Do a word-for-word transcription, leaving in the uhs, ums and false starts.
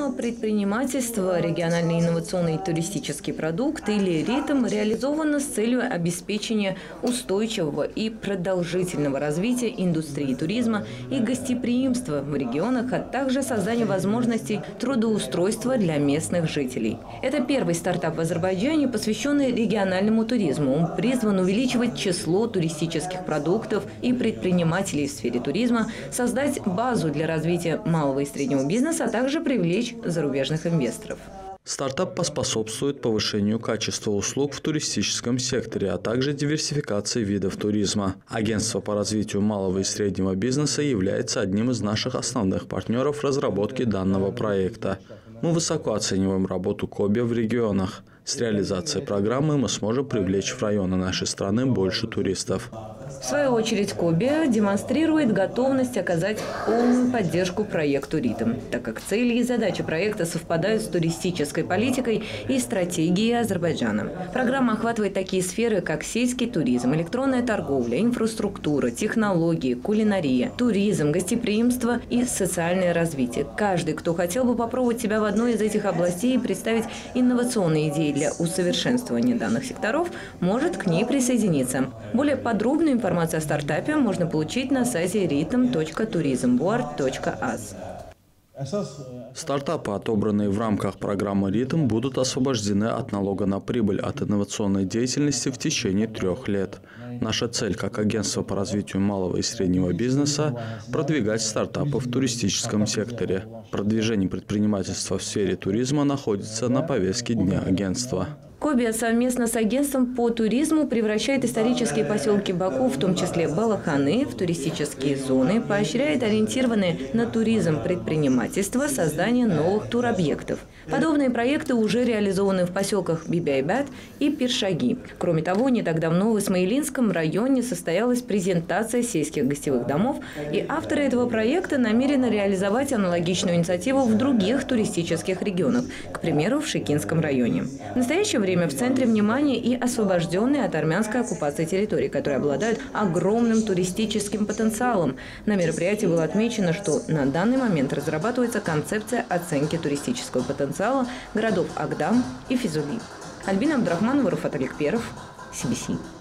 Программа предпринимательства «Региональный инновационный туристический продукт» или РИТМ реализована с целью обеспечения устойчивого и продолжительного развития индустрии туризма и гостеприимства в регионах, а также создания возможностей трудоустройства для местных жителей. Это первый стартап в Азербайджане, посвященный региональному туризму. Он призван увеличивать число туристических продуктов и предпринимателей в сфере туризма, создать базу для развития малого и среднего бизнеса, а также привлечь зарубежных инвесторов. Стартап поспособствует повышению качества услуг в туристическом секторе, а также диверсификации видов туризма. Агентство по развитию малого и среднего бизнеса является одним из наших основных партнеров в разработке данного проекта. Мы высоко оцениваем работу Коби в регионах. С реализацией программы мы сможем привлечь в районы нашей страны больше туристов. В свою очередь, Коби демонстрирует готовность оказать полную поддержку проекту РИТМ, так как цели и задачи проекта совпадают с туристической политикой и стратегией Азербайджана. Программа охватывает такие сферы, как сельский туризм, электронная торговля, инфраструктура, технологии, кулинария, туризм, гостеприимство и социальное развитие. Каждый, кто хотел бы попробовать себя в одной из этих областей и представить инновационные идеи для усовершенствования данных секторов, может к ней присоединиться. Более подробную информацию Информацию о стартапе можно получить на сайте ритм точка туризмборд точка аз. Стартапы, отобранные в рамках программы РИТМ, будут освобождены от налога на прибыль от инновационной деятельности в течение трех лет. Наша цель как агентство по развитию малого и среднего бизнеса – продвигать стартапы в туристическом секторе. Продвижение предпринимательства в сфере туризма находится на повестке дня агентства. Коби совместно с агентством по туризму превращает исторические поселки Баку, в том числе Балаханы, в туристические зоны, поощряет ориентированное на туризм предпринимательство, создание новых туробъектов. Подобные проекты уже реализованы в поселках Бибяйбат и Пиршаги. Кроме того, не так давно в Исмаилинском районе состоялась презентация сельских гостевых домов, и авторы этого проекта намерены реализовать аналогичную инициативу в других туристических регионах, к примеру, в Шекинском районе. В настоящее время в центре внимания и освобожденные от армянской оккупации территории, которые обладают огромным туристическим потенциалом. На мероприятии было отмечено, что на данный момент разрабатывается концепция оценки туристического потенциала городов Агдам и Физули. Альбина Абдрахманова, Руфат Аликперов, си би си.